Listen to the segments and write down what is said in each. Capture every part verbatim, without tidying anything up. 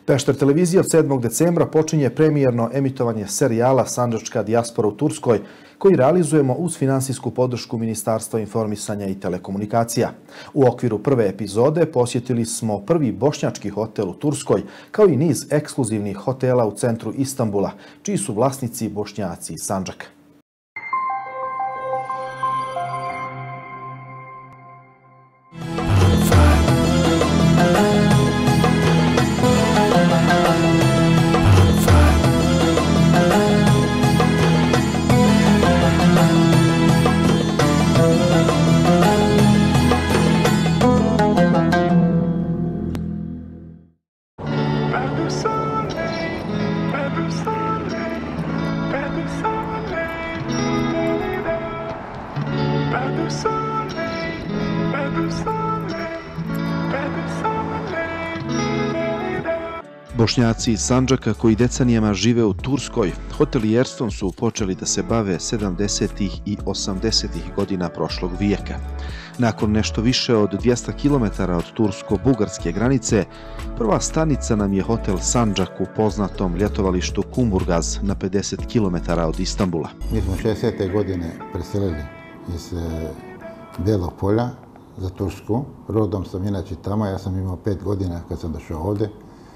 Pešter televizija od sedmog decembra počinje premijerno emitovanje serijala Sandžačka dijaspora u Turskoj, koji realizujemo uz finansijsku podršku Ministarstva informisanja i telekomunikacija. U okviru prve epizode posjetili smo prvi bošnjački hotel u Turskoj, kao i niz ekskluzivnih hotela u centru Istanbula, čiji su vlasnici Bošnjaci iz Sandžaka. Bošnjaci iz Sandžaka koji decenijama žive u Turskoj, hotelijerstvom su počeli da se bave sedamdesetih i osamdesetih godina prošlog vijeka. Nakon nešto više od dvjesto kilometara od tursko-bugarske granice, prva stanica nam je hotel Sandžak u poznatom ljetovalištu Kumburgaz na pedeset kilometara od Istanbula. Mi smo šezdesete godine preselili iz Belog Polja za Tursku. Rodom sam inače tamo, ja sam imao pet godina kad sam došao ovdje.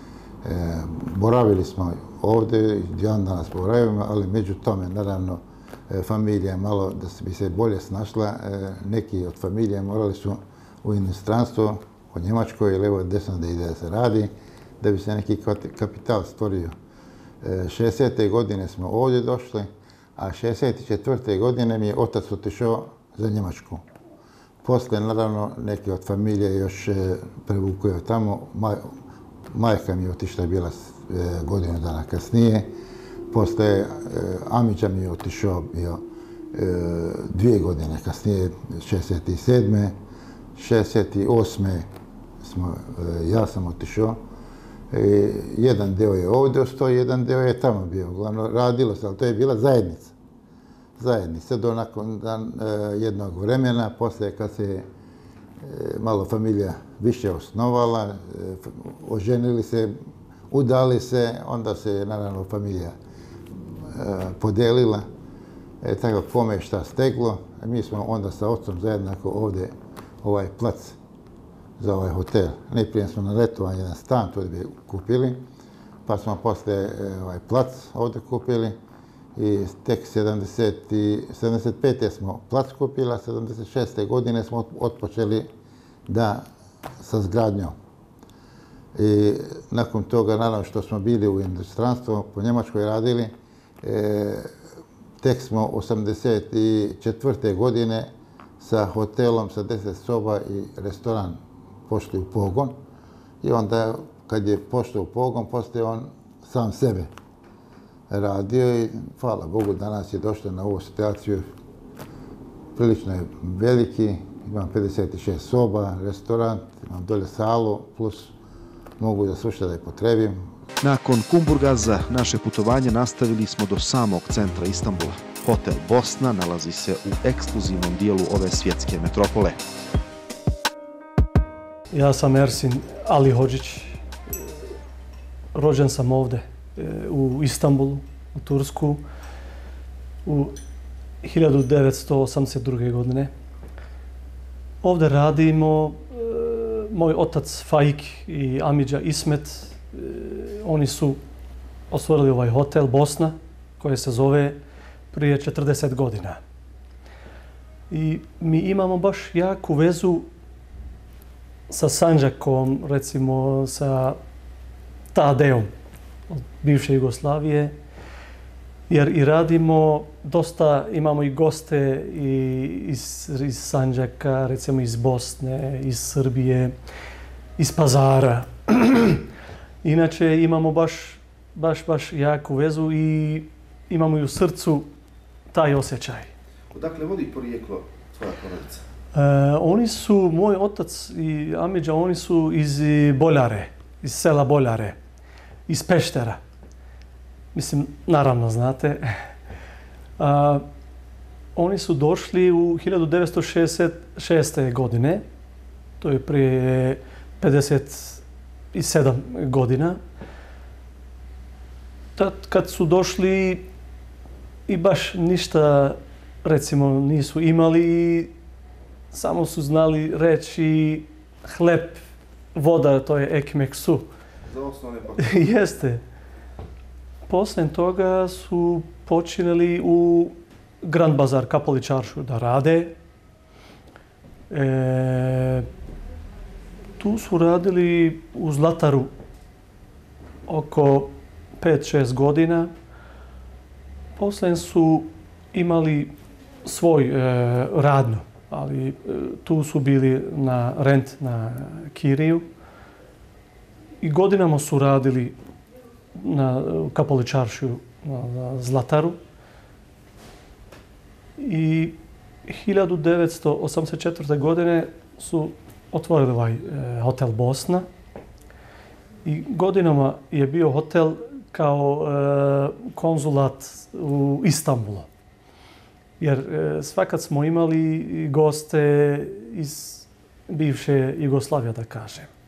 E, boravili smo ovdje, jedan danas boravimo, ali među tome, naravno, e, familija malo, da bi se bolje snašla, e, neki od familije morali su u inostranstvo, u Njemačkoj ili evo desno da ide da se radi, da bi se neki kapital stvorio. E, šezdesete godine smo ovdje došli, a šezdeset četvrte godine mi je otac otišao za Njemačku. Poslije, naravno, neki od familije još e, prevukuje tamo. Maj, Majka mi je otišla, je bila e, godinu dana kasnije. Poslije e, Amidža mi je otišao bio e, dvije godine kasnije, šezdeset sedme. šezdeset osme smo, e, ja sam otišao. E, jedan deo je ovdje ostao, jedan deo je tamo bio. Uglavnom radilo se, ali to je bila zajednica. Zajednica do nakon dan, e, jednog vremena, poslije kad se e, malo familija više osnovala, oženili se, udali se, onda se naravno familija e, podelila, e, tako kome šta steglo. E, mi smo onda sa otcom zajednako ovdje ovaj plac za ovaj hotel. Najprije smo na letovanje jedan stan, to bi kupili, pa smo poslije e, ovaj plac ovdje kupili i tek sedamdeset pete smo plac kupili, a sedamdeset šeste godine smo otpočeli da sa zgradnjom. I nakon toga, naravno što smo bili u inostranstvu, po Njemačkoj radili, e, tek smo osamdeset četvrte godine sa hotelom sa deset soba i restoran pošli u pogon. I onda, kad je pošao u pogon, poslije on sam sebe radio i, hvala Bogu, danas je došlo na ovu situaciju. Prilično je veliki, imam pedeset šest soba, restoran, imam dolje salu, plus mogu da slušati da je potrebim. Nakon Kumburgaza naše putovanje nastavili smo do samog centra Istanbula. Hotel Bosna nalazi se u ekskluzivnom dijelu ove svjetske metropole. Ja sam Ersin Ali Hodžić. Rođen sam ovdje u Istanbulu, u Tursku, u hiljadu devetsto osamdeset druge. godine. Ovdje radimo, moj otac Faik i Amidža Ismet, oni su otvorili ovaj hotel Bosna, koji se zove prije četrdeset godina. I mi imamo baš jaku vezu sa Sandžakom, recimo sa Tadeom od bivše Jugoslavije, jer i radimo dosta, imamo i goste i iz, iz Sandžaka, recimo iz Bosne, iz Srbije, iz Pazara. Inače imamo baš, baš, baš jaku vezu i imamo i u srcu taj osjećaj. Odakle vodi porijeklo tvoja porodica? E, oni su, moj otac i Amidža, oni su iz Boljare, iz sela Boljare, iz Peštera. Mislim, naravno znate. A, oni su došli u hiljadu devetsto šezdeset šeste. godine. To je prije pedeset sedam godina. tad kad su došli i baš ništa, recimo, nisu imali i samo su znali reći hleb, voda, to je ekmek su. Za osnovne pakete. Jeste. Poslije toga su počinjeli u Grand Bazar Kapaličaršu da rade. E, tu su radili u Zlataru oko pet šest godina. Poslije su imali svoj e, radnju, ali e, tu su bili na rent na kiriju. I godinama su radili na Kapaličaršu na, na Zlataru. I hiljadu devetsto osamdeset četvrte. godine su otvorili ovaj e, hotel Bosna. I godinama je bio hotel kao e, konzulat u Istanbulu. Jer e, svakad smo imali goste iz bivše Jugoslavije, da kažem.